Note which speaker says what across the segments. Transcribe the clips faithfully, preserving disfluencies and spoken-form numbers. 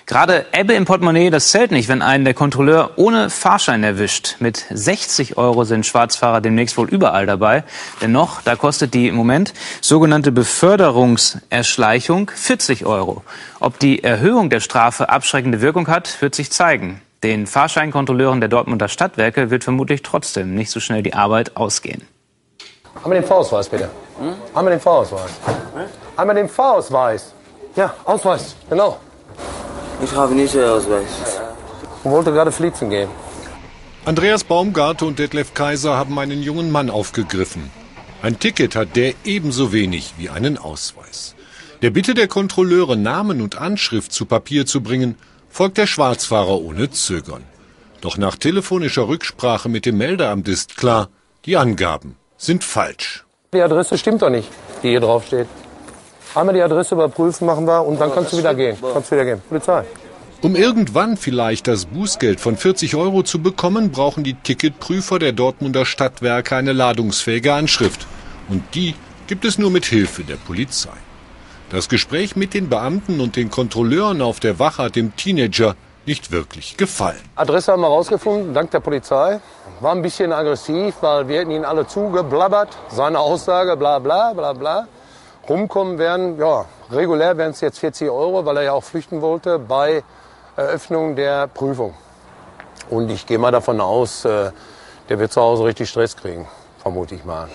Speaker 1: Gerade Ebbe im Portemonnaie, das zählt nicht, wenn einen der Kontrolleur ohne Fahrschein erwischt. Mit sechzig Euro sind Schwarzfahrer demnächst wohl überall dabei. Dennoch, da kostet die im Moment sogenannte Beförderungserschleichung vierzig Euro. Ob die Erhöhung der Strafe abschreckende Wirkung hat, wird sich zeigen. Den Fahrscheinkontrolleuren der Dortmunder Stadtwerke wird vermutlich trotzdem nicht so schnell die Arbeit ausgehen.
Speaker 2: Einmal den Fahrausweis, bitte. Hm? Einmal den Fahrausweis. Hm? Einmal den Fahrausweis. Ja, Ausweis, genau.
Speaker 3: Ich habe nicht den Ausweis.
Speaker 2: Ich wollte gerade flitzen gehen.
Speaker 4: Andreas Baumgart und Detlef Kaiser haben einen jungen Mann aufgegriffen. Ein Ticket hat der ebenso wenig wie einen Ausweis. Der Bitte der Kontrolleure, Namen und Anschrift zu Papier zu bringen, folgt der Schwarzfahrer ohne Zögern. Doch nach telefonischer Rücksprache mit dem Meldeamt ist klar, die Angaben sind falsch.
Speaker 2: Die Adresse stimmt doch nicht, die hier drauf steht. Einmal die Adresse überprüfen machen wir und dann kannst du wieder gehen. Kannst wieder gehen. Polizei.
Speaker 4: Um irgendwann vielleicht das Bußgeld von vierzig Euro zu bekommen, brauchen die Ticketprüfer der Dortmunder Stadtwerke eine ladungsfähige Anschrift. Und die gibt es nur mit Hilfe der Polizei. Das Gespräch mit den Beamten und den Kontrolleuren auf der Wache hat dem Teenager nicht wirklich gefallen.
Speaker 2: Adresse haben wir rausgefunden, dank der Polizei. War ein bisschen aggressiv, weil wir hätten ihn alle zugeblabbert. Seine Aussage, bla bla bla bla. Rumkommen werden, ja, regulär wären es jetzt vierzig Euro, weil er ja auch flüchten wollte bei Eröffnung der Prüfung. Und ich gehe mal davon aus, der wird zu Hause richtig Stress kriegen, vermute ich mal.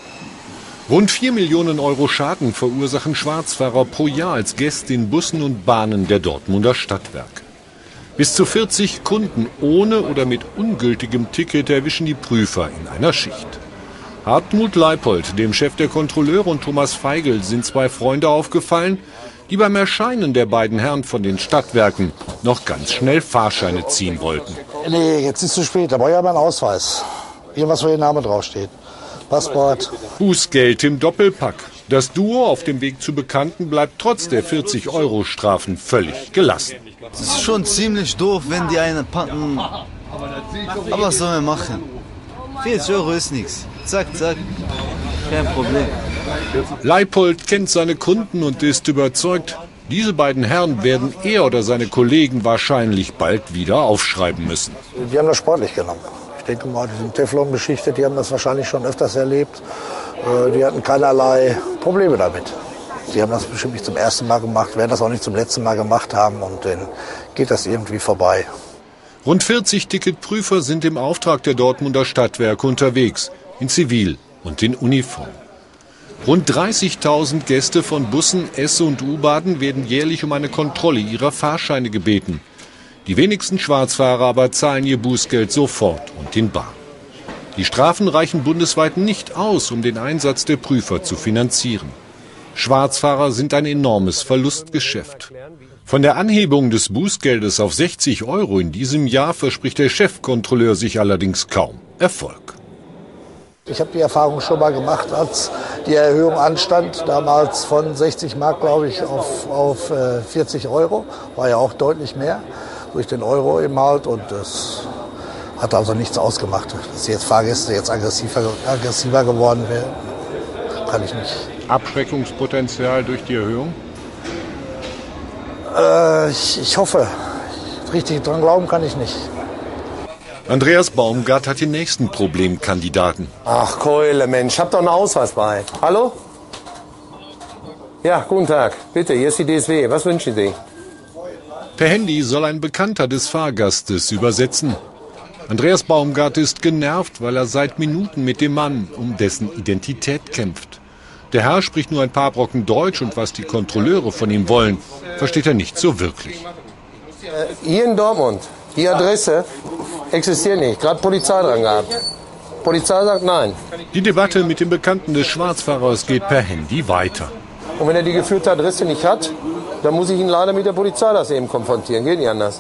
Speaker 4: Rund vier Millionen Euro Schaden verursachen Schwarzfahrer pro Jahr als Gäste in Bussen und Bahnen der Dortmunder Stadtwerke. Bis zu vierzig Kunden ohne oder mit ungültigem Ticket erwischen die Prüfer in einer Schicht. Hartmut Leipold, dem Chef der Kontrolleure, und Thomas Feigl sind zwei Freunde aufgefallen, die beim Erscheinen der beiden Herren von den Stadtwerken noch ganz schnell Fahrscheine ziehen wollten.
Speaker 5: Nee, jetzt ist zu spät, da brauche ich aber einen Ausweis. Irgendwas, wo Ihr Name draufsteht. Passport.
Speaker 4: Bußgeld im Doppelpack. Das Duo auf dem Weg zu Bekannten bleibt trotz der vierzig Euro Strafen völlig gelassen.
Speaker 6: Es ist schon ziemlich doof, wenn die einen packen. Aber was sollen wir machen? vierzig Euro ist nichts. Zack, zack. Kein Problem.
Speaker 4: Leipold kennt seine Kunden und ist überzeugt, diese beiden Herren werden er oder seine Kollegen wahrscheinlich bald wieder aufschreiben müssen.
Speaker 5: Die haben das sportlich genommen. Ich denke mal, die sind Teflon-beschichtet, die haben das wahrscheinlich schon öfters erlebt. Die hatten keinerlei Probleme damit. Sie haben das bestimmt nicht zum ersten Mal gemacht, werden das auch nicht zum letzten Mal gemacht haben und dann geht das irgendwie vorbei.
Speaker 4: Rund vierzig Ticketprüfer sind im Auftrag der Dortmunder Stadtwerke unterwegs, in Zivil und in Uniform. Rund dreißigtausend Gäste von Bussen, S- und U-Bahnen werden jährlich um eine Kontrolle ihrer Fahrscheine gebeten. Die wenigsten Schwarzfahrer aber zahlen ihr Bußgeld sofort und in bar. Die Strafen reichen bundesweit nicht aus, um den Einsatz der Prüfer zu finanzieren. Schwarzfahrer sind ein enormes Verlustgeschäft. Von der Anhebung des Bußgeldes auf sechzig Euro in diesem Jahr verspricht der Chefkontrolleur sich allerdings kaum Erfolg.
Speaker 5: Ich habe die Erfahrung schon mal gemacht, als die Erhöhung anstand, damals von sechzig Mark, glaube ich, auf, auf äh, vierzig Euro. War ja auch deutlich mehr durch den Euro eben halt und das hat also nichts ausgemacht. Dass jetzt Fahrgäste jetzt aggressiver, aggressiver geworden wären, kann ich nicht.
Speaker 4: Abschreckungspotenzial durch die Erhöhung?
Speaker 5: Äh, ich, ich hoffe. Richtig dran glauben kann ich nicht.
Speaker 4: Andreas Baumgart hat den nächsten Problemkandidaten.
Speaker 2: Ach Keule, Mensch, hab doch einen Ausweis bei. Hallo? Ja, guten Tag. Bitte, hier ist die D S W. Was wünschen Sie?
Speaker 4: Per Handy soll ein Bekannter des Fahrgastes übersetzen. Andreas Baumgart ist genervt, weil er seit Minuten mit dem Mann um dessen Identität kämpft. Der Herr spricht nur ein paar Brocken Deutsch und was die Kontrolleure von ihm wollen, versteht er nicht so wirklich.
Speaker 2: Äh, hier in Dortmund, die Adresse existiert nicht. Gerade Polizei dran gehabt. Polizei sagt nein.
Speaker 4: Die Debatte mit dem Bekannten des Schwarzfahrers geht per Handy weiter.
Speaker 2: Und wenn er die geführte Adresse nicht hat, dann muss ich ihn leider mit der Polizei das eben konfrontieren. Geht nicht anders.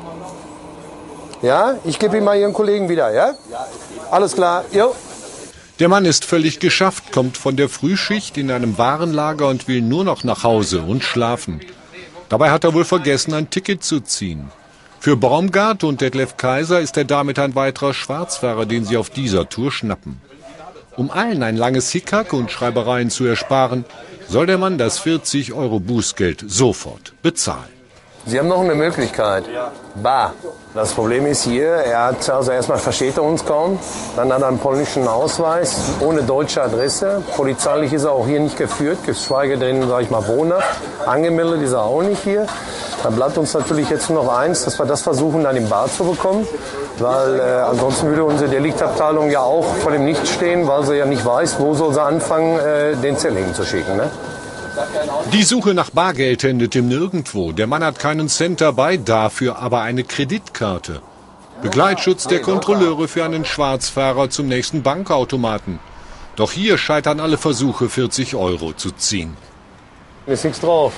Speaker 2: Ja, ich gebe ihm mal Ihren Kollegen wieder, ja? Alles klar, jo.
Speaker 4: Der Mann ist völlig geschafft, kommt von der Frühschicht in einem Warenlager und will nur noch nach Hause und schlafen. Dabei hat er wohl vergessen, ein Ticket zu ziehen. Für Baumgart und Detlef Kaiser ist er damit ein weiterer Schwarzfahrer, den sie auf dieser Tour schnappen. Um allen ein langes Hickhack und Schreibereien zu ersparen, soll der Mann das vierzig Euro Bußgeld sofort bezahlen.
Speaker 2: Sie haben noch eine Möglichkeit. Bar. Das Problem ist hier, er hat, also erstmal versteht er uns kaum, dann hat er einen polnischen Ausweis ohne deutsche Adresse. Polizeilich ist er auch hier nicht geführt, geschweige denn, sage ich mal, wohnhaft. Angemeldet ist er auch nicht hier. Da bleibt uns natürlich jetzt nur noch eins, dass wir das versuchen, dann im Bar zu bekommen. Weil äh, ansonsten würde unsere Deliktabteilung ja auch vor dem Nichts stehen, weil sie ja nicht weiß, wo soll sie anfangen, äh, den Zettel zu schicken. Ne?
Speaker 4: Die Suche nach Bargeld endet im Nirgendwo. Der Mann hat keinen Cent dabei, dafür aber eine Kreditkarte. Begleitschutz der Kontrolleure für einen Schwarzfahrer zum nächsten Bankautomaten. Doch hier scheitern alle Versuche, vierzig Euro zu ziehen.
Speaker 2: Ist nichts drauf.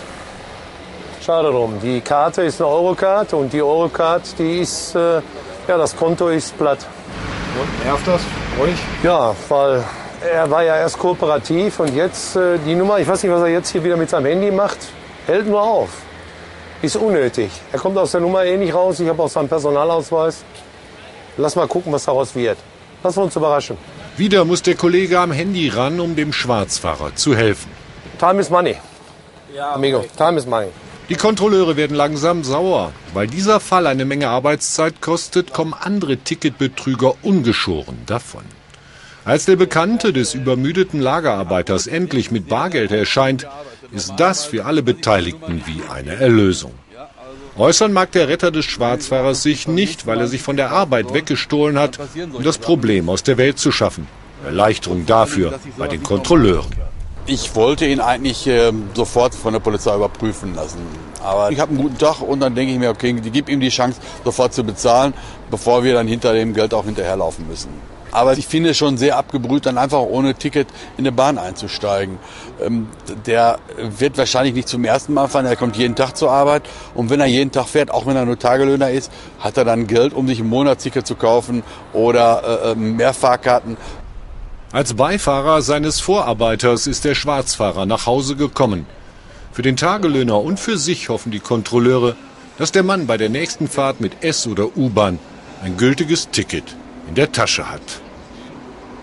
Speaker 2: Schade drum. Die Karte ist eine Eurokarte und die Eurocard, die ist, äh, ja, das Konto ist platt.
Speaker 7: Und nervt das euch?
Speaker 2: Ja, weil er war ja erst kooperativ und jetzt äh, die Nummer, ich weiß nicht, was er jetzt hier wieder mit seinem Handy macht, hält nur auf. Ist unnötig. Er kommt aus der Nummer eh nicht raus, ich habe auch seinen Personalausweis. Lass mal gucken, was daraus wird. Lass uns überraschen.
Speaker 4: Wieder muss der Kollege am Handy ran, um dem Schwarzfahrer zu helfen.
Speaker 2: Time is money. Ja, amigo, time is money.
Speaker 4: Die Kontrolleure werden langsam sauer. Weil dieser Fall eine Menge Arbeitszeit kostet, kommen andere Ticketbetrüger ungeschoren davon. Als der Bekannte des übermüdeten Lagerarbeiters endlich mit Bargeld erscheint, ist das für alle Beteiligten wie eine Erlösung. Äußern mag der Retter des Schwarzfahrers sich nicht, weil er sich von der Arbeit weggestohlen hat, um das Problem aus der Welt zu schaffen. Erleichterung dafür bei den Kontrolleuren.
Speaker 8: Ich wollte ihn eigentlich äh, sofort von der Polizei überprüfen lassen. Aber ich habe einen guten Tag und dann denke ich mir, okay, gib ihm die Chance, sofort zu bezahlen, bevor wir dann hinter dem Geld auch hinterherlaufen müssen. Aber ich finde es schon sehr abgebrüht, dann einfach ohne Ticket in eine Bahn einzusteigen. Ähm, der wird wahrscheinlich nicht zum ersten Mal fahren, er kommt jeden Tag zur Arbeit. Und wenn er jeden Tag fährt, auch wenn er nur Tagelöhner ist, hat er dann Geld, um sich ein Monatsticket zu kaufen oder äh, mehr Fahrkarten.
Speaker 4: Als Beifahrer seines Vorarbeiters ist der Schwarzfahrer nach Hause gekommen. Für den Tagelöhner und für sich hoffen die Kontrolleure, dass der Mann bei der nächsten Fahrt mit S- oder U-Bahn ein gültiges Ticket in der Tasche hat.